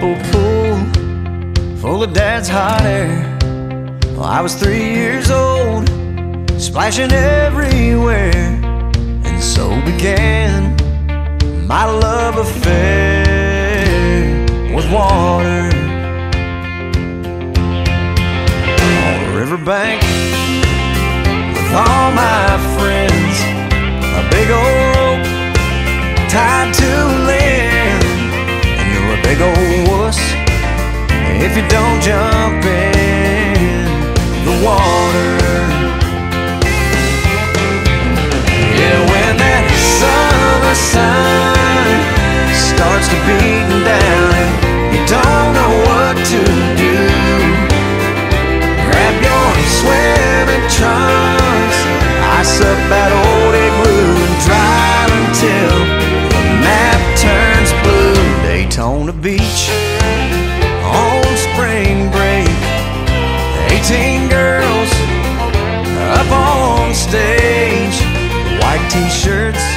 people pool full of dad's hot air. Well, I was 3 years old, splashing everywhere, and so began my love affair with water. On the riverbank with all my friends, a big old rope tied to land, and you're a big old wuss if you don't jump in the water. Yeah, when that summer sun starts to beat down and you don't know what to do, grab your swimming trunks, ice up that old igloo, and drive until the map turns blue. Daytona Beach on spring break, 18 girls up on stage, white t-shirts